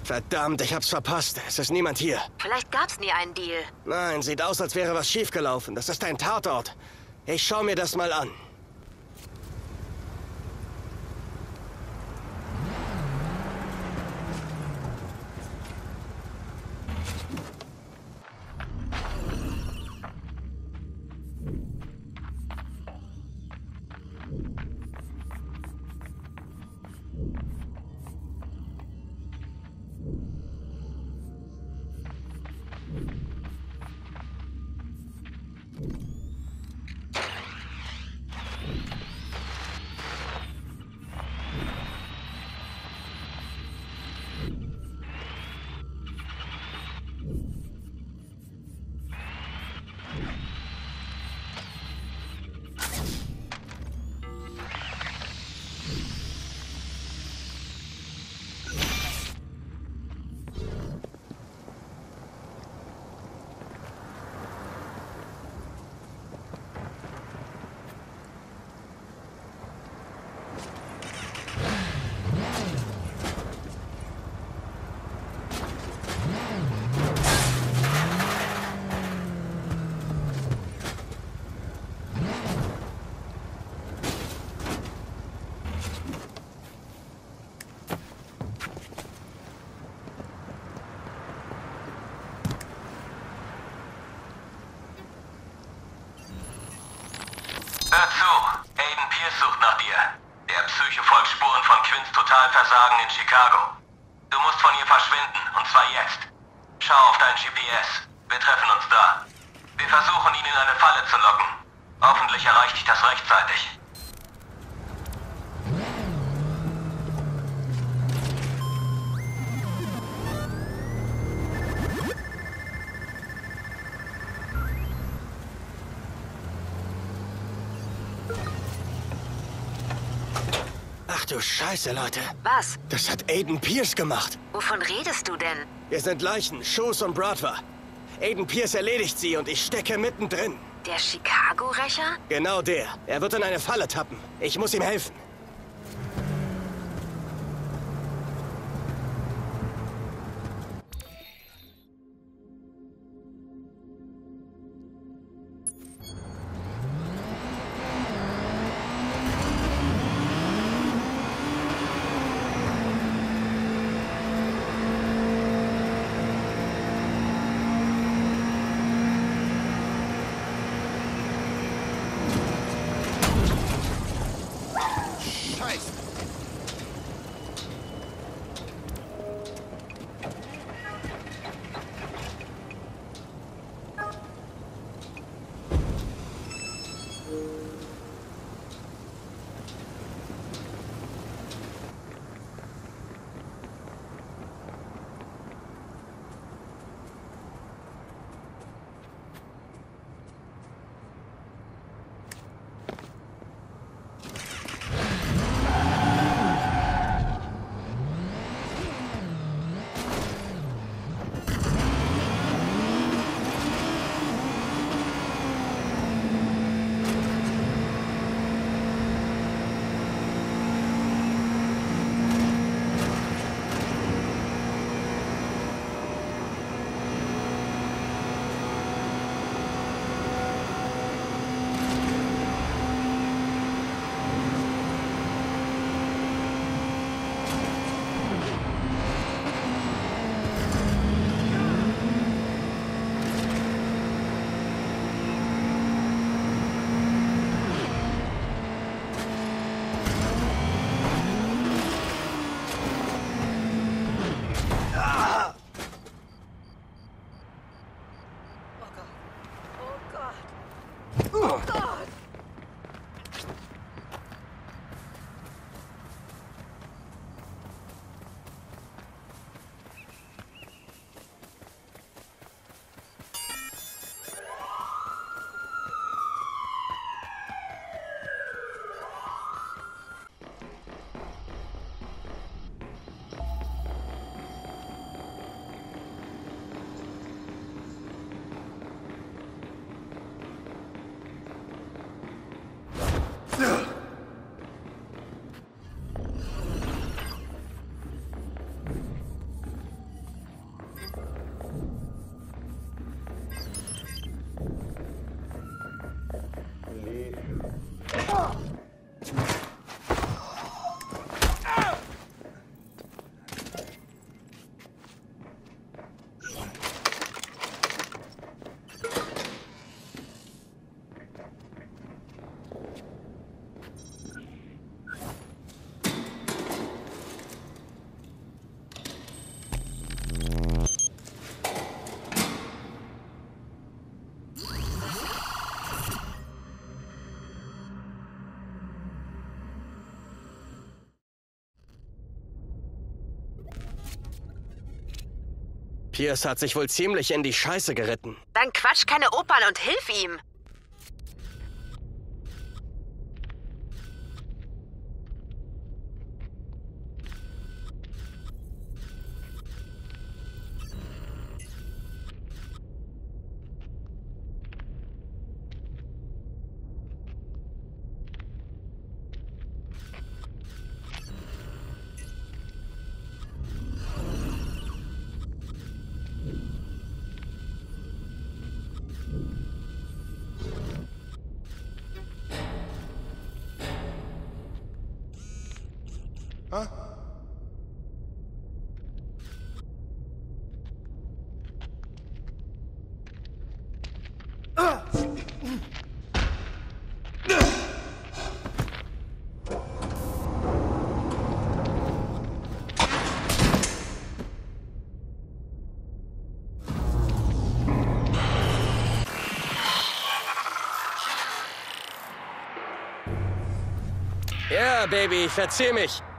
Verdammt, ich hab's verpasst. Es ist niemand hier. Vielleicht gab's nie einen Deal. Nein, sieht aus, als wäre was schiefgelaufen. Das ist ein Tatort. Ich schau mir das mal an. Hör zu, Aiden Pearce sucht nach dir. Der Psycho folgt Spuren von Quinns Totalversagen in Chicago. Du musst von ihr verschwinden, und zwar jetzt. Schau auf dein GPS. Wir treffen uns da. Wir versuchen, ihn in eine Falle zu locken. Hoffentlich erreicht dich das rechtzeitig. Ach du Scheiße, Leute. Was? Das hat Aiden Pearce gemacht. Wovon redest du denn? Wir sind Leichen, Shoes und Bratwa. Aiden Pearce erledigt sie und ich stecke mittendrin. Der Chicago-Rächer? Genau der. Er wird in eine Falle tappen. Ich muss ihm helfen. Pearce hat sich wohl ziemlich in die Scheiße geritten. Dann quatsch keine Opern und hilf ihm. Ja, Baby, verzieh mich.